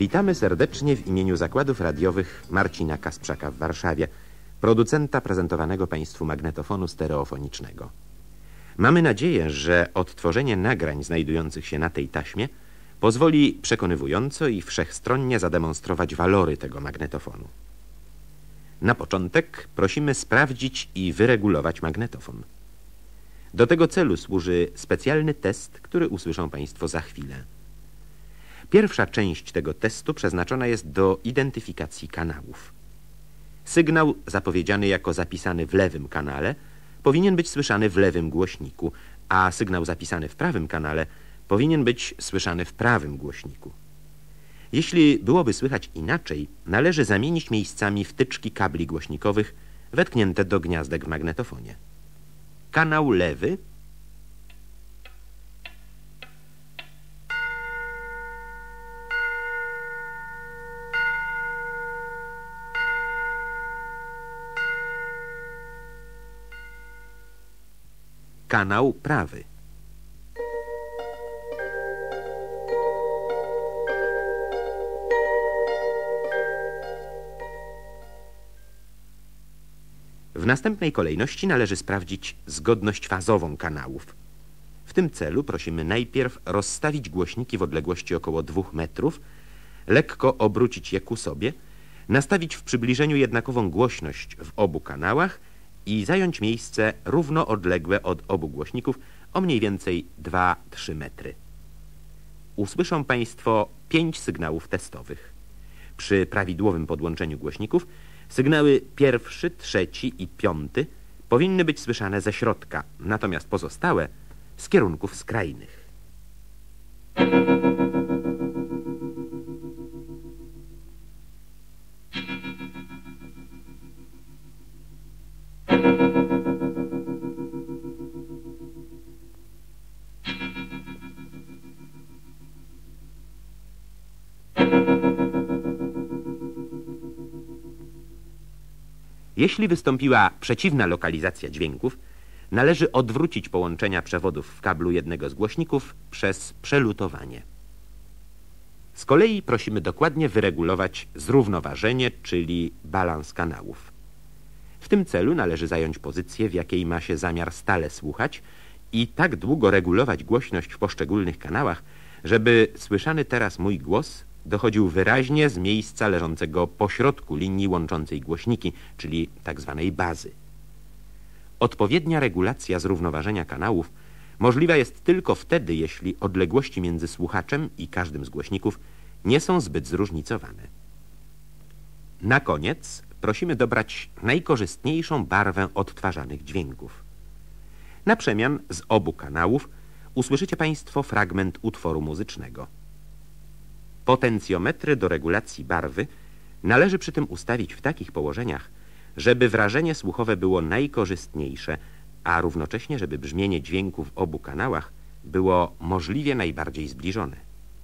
Witamy serdecznie w imieniu zakładów radiowych Marcina Kasprzaka w Warszawie, producenta prezentowanego Państwu magnetofonu stereofonicznego. Mamy nadzieję, że odtworzenie nagrań znajdujących się na tej taśmie pozwoli przekonywująco i wszechstronnie zademonstrować walory tego magnetofonu. Na początek prosimy sprawdzić i wyregulować magnetofon. Do tego celu służy specjalny test, który usłyszą Państwo za chwilę. Pierwsza część tego testu przeznaczona jest do identyfikacji kanałów. Sygnał zapowiedziany jako zapisany w lewym kanale powinien być słyszany w lewym głośniku, a sygnał zapisany w prawym kanale powinien być słyszany w prawym głośniku. Jeśli byłoby słychać inaczej, należy zamienić miejscami wtyczki kabli głośnikowych wetknięte do gniazdek w magnetofonie. Kanał lewy kanał prawy. W następnej kolejności należy sprawdzić zgodność fazową kanałów. W tym celu prosimy najpierw rozstawić głośniki w odległości około 2 metrów, lekko obrócić je ku sobie, nastawić w przybliżeniu jednakową głośność w obu kanałach i zająć miejsce równo odległe od obu głośników o mniej więcej 2-3 metry. Usłyszą Państwo 5 sygnałów testowych. Przy prawidłowym podłączeniu głośników sygnały pierwszy, trzeci i piąty powinny być słyszane ze środka, natomiast pozostałe z kierunków skrajnych. Jeśli wystąpiła przeciwna lokalizacja dźwięków, należy odwrócić połączenia przewodów w kablu jednego z głośników przez przelutowanie. Z kolei prosimy dokładnie wyregulować zrównoważenie, czyli balans kanałów. W tym celu należy zająć pozycję, w jakiej ma się zamiar stale słuchać i tak długo regulować głośność w poszczególnych kanałach, żeby słyszany teraz mój głos dochodził wyraźnie z miejsca leżącego pośrodku linii łączącej głośniki, czyli tak zwanej bazy. Odpowiednia regulacja zrównoważenia kanałów możliwa jest tylko wtedy, jeśli odległości między słuchaczem i każdym z głośników nie są zbyt zróżnicowane. Na koniec prosimy dobrać najkorzystniejszą barwę odtwarzanych dźwięków. Na przemian z obu kanałów usłyszycie Państwo fragment utworu muzycznego. Potencjometry do regulacji barwy należy przy tym ustawić w takich położeniach, żeby wrażenie słuchowe było najkorzystniejsze, a równocześnie, żeby brzmienie dźwięku w obu kanałach było możliwie najbardziej zbliżone.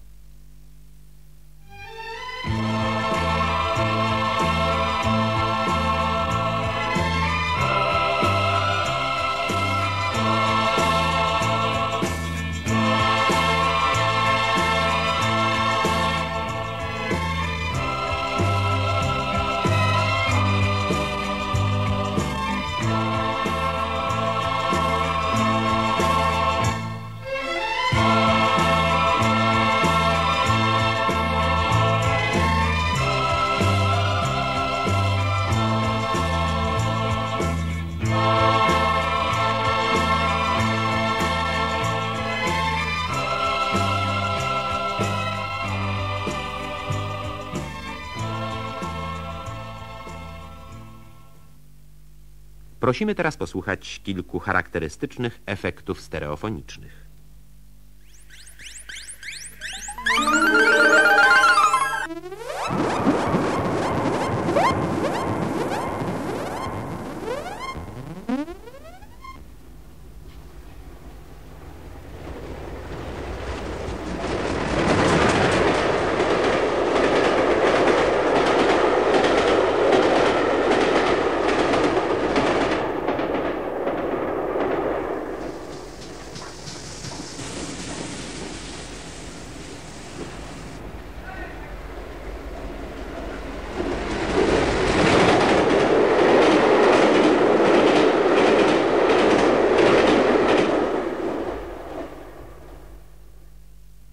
Prosimy teraz posłuchać kilku charakterystycznych efektów stereofonicznych.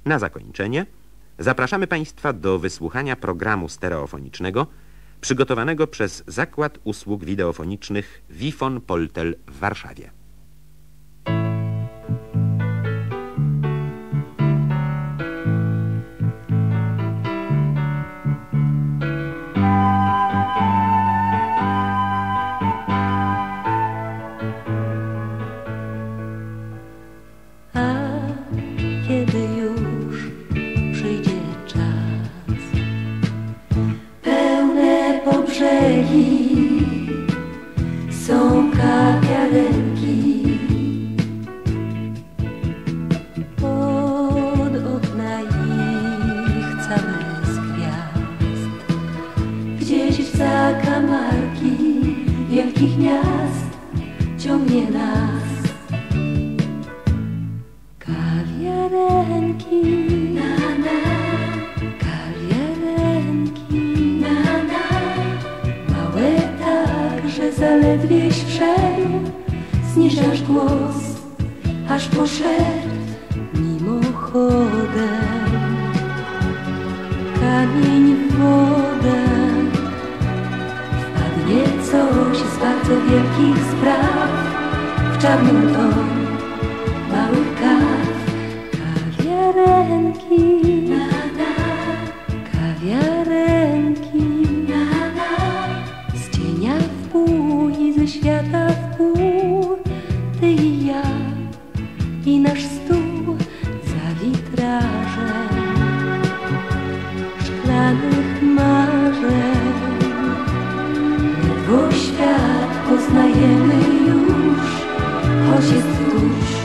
Na zakończenie zapraszamy Państwa do wysłuchania programu stereofonicznego przygotowanego przez Zakład Usług Wideofonicznych Wifon Poltel w Warszawie. Kiedy już przyjdzie czas, pełne po brzegi są kawiarenki, od okna ich całe z gwiazd, gdzieś w zakamarki wielkich miast ciągnie nas. Kawiarenki, kawiarenki, małe tak, że zaledwieś wszedł, zniżasz głos, aż poszedł mimochodem. Kamień w wodę, wpadnie coś z bardzo wielkich spraw, w czarnym tom małych kaw. Kawiarenki, kawiarenki, z cienia w pół i ze świata w pół, ty i ja i nasz stół za witrażem szklanych marzeń. Ledwo świat poznajemy już, choć jest tuż.